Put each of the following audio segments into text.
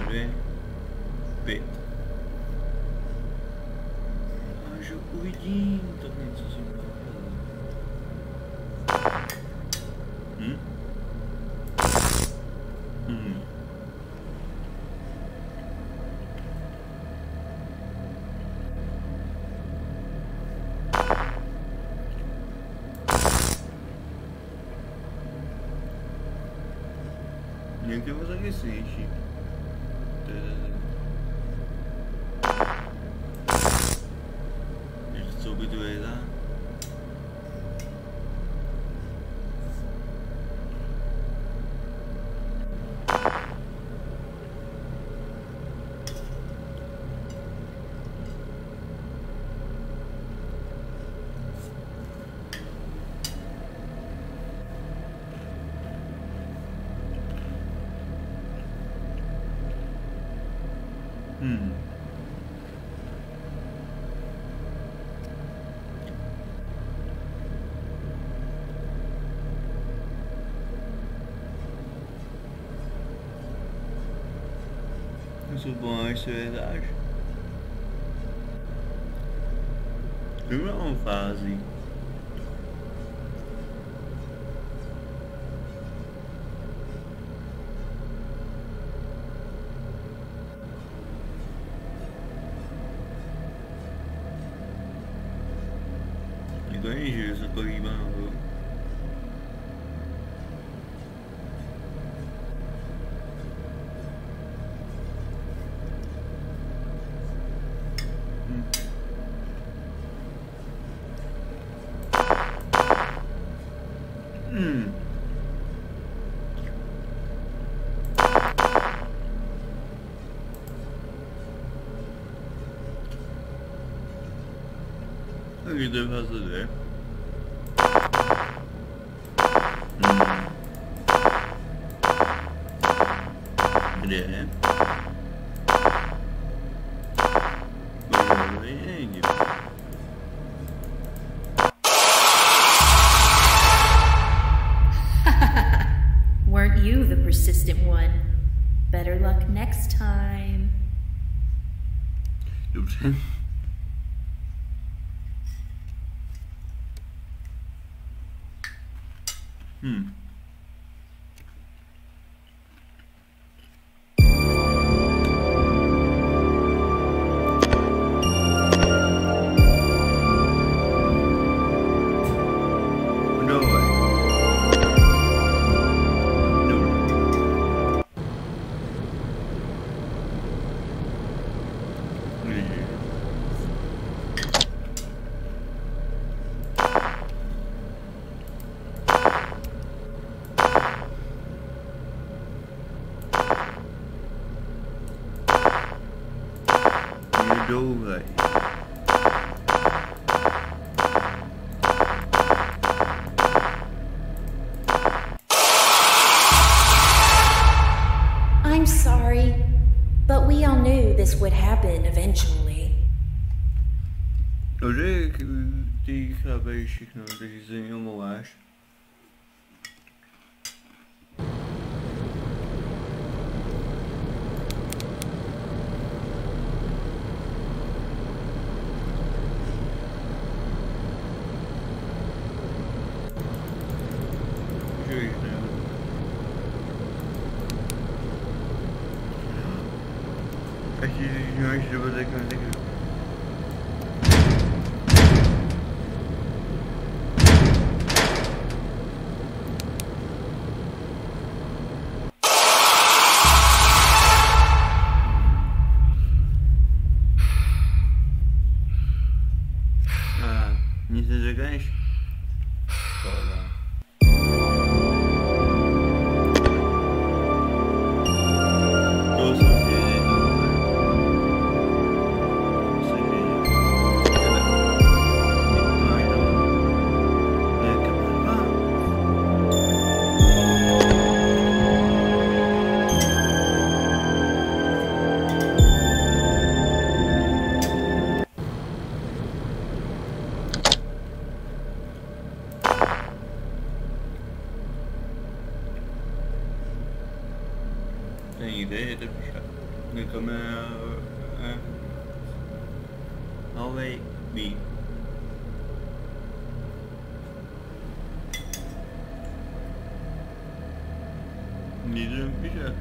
2, 5. Až uvidím, tak něco si udělám. Někdy ho taky slyší. Co by to je za? Isso bom, isso é verdade. Não fazem. Ganhei isso por aí, mano. O que devo fazer? É. Weren't you the persistent one? Better luck next time. Dobře. I'm sorry, but we all knew this would happen eventually. Dobře, ty chápeš všechno, takže se mě omlouváš. Nic neřekneš? Škoda. To jsem si Nu kommer Huawei B. Needle güzel.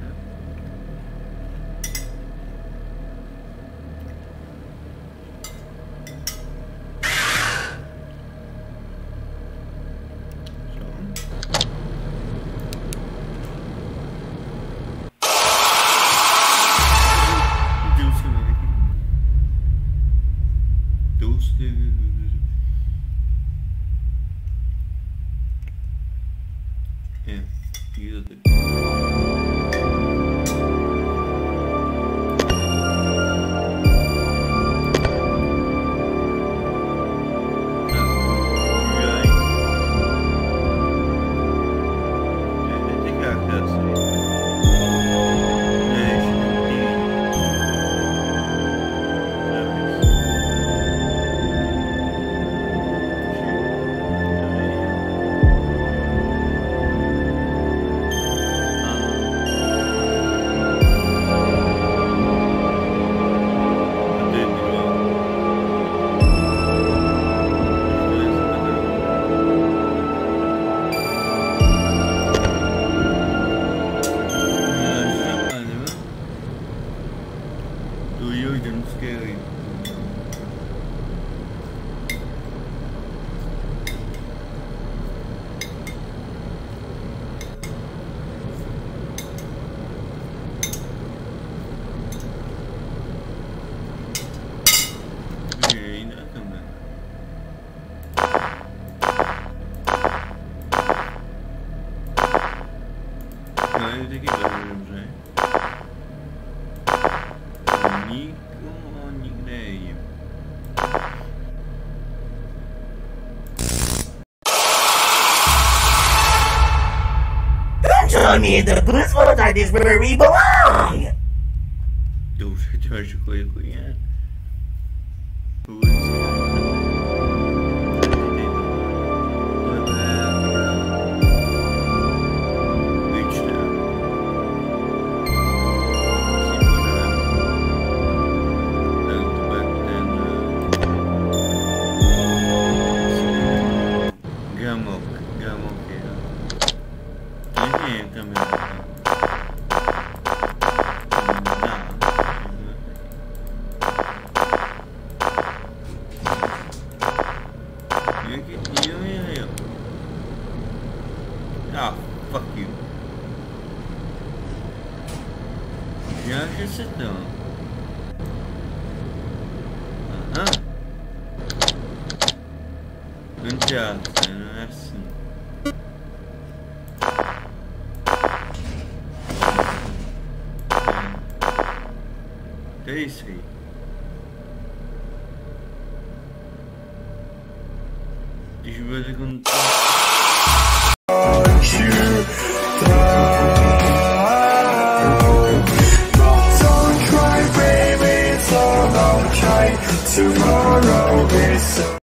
Join me in the blissful night is where we belong! Those are quickly, yeah. Who would say ah, fuck you. Yeah, just sit down. Inte alls, den är ledsen. Daisy. Ich würde Tomorrow is so